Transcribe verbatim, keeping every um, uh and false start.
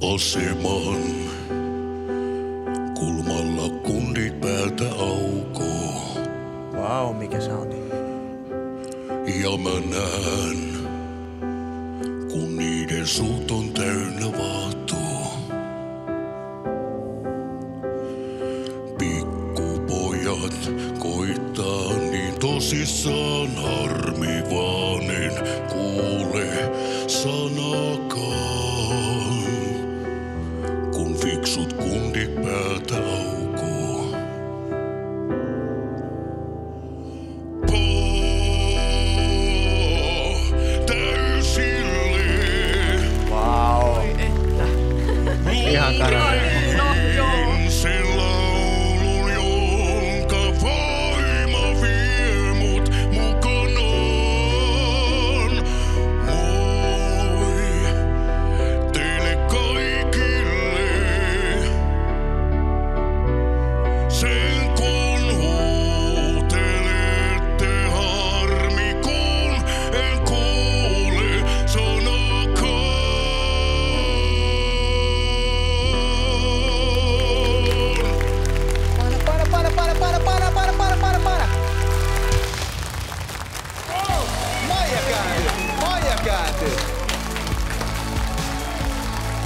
aseman kulmalla kundit päältä aukoo. Vau, mikä soundi. Ja mä näen, kun niiden suut on täynnä vaatoa. Pikkupojat koittaa niin tosissaan, harmi vaan en kuule sanakaan. Kun fiksut kundit päältä aukoo. Vau. Ihan karalla. No joo. Sen laulun, jonka voima vie mut mukanaan. Moi teille kaikille. Se